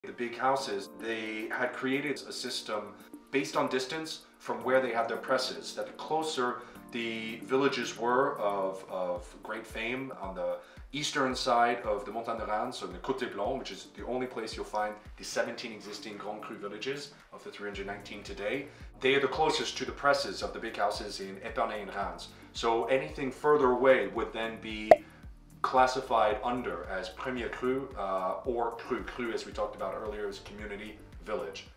The big houses, they had created a system based on distance from where they had their presses, that the closer the villages were of great fame on the eastern side of the Montagne de Reims, so in the Côte Blanc, which is the only place you'll find the 17 existing Grand Cru villages of the 319 today. They are the closest to the presses of the big houses in Épernay and Reims. So anything further away would then be classified under as Premier Cru or Cru. Cru, as we talked about earlier, is community village.